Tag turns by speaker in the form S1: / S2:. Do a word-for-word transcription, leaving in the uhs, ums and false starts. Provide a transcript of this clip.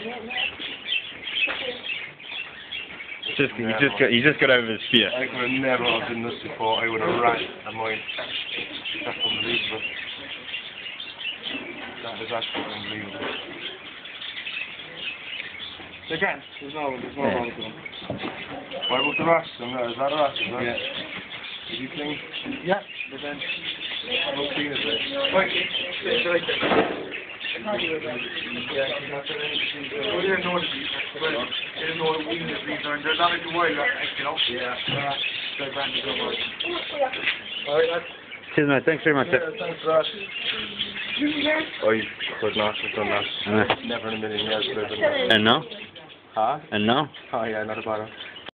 S1: Just, you just got, you just got over his fear.
S2: I could have never have done this before. I would have ran at mine. That's unbelievable. That is actually unbelievable.
S3: Again, there's no, there's no wrong with them.
S2: What about the rest? Is that a rest? Is that?
S3: Yeah.
S2: Did you clean?
S3: Yeah, but then.
S2: How clean is it?
S3: Wait, it's right there. Yeah, we didn't know the beef. We didn't know the weakness beef. There's not a good way, you know? Yeah. So I ran to go away. Alright,
S1: Cheers, mate. Thanks very much.
S2: Yeah, thanks for that. I could not have done that.
S1: Uh,
S2: Never in a million years could I have done that.
S1: and now?
S2: Huh?
S1: And now?
S2: Oh yeah, not a bother.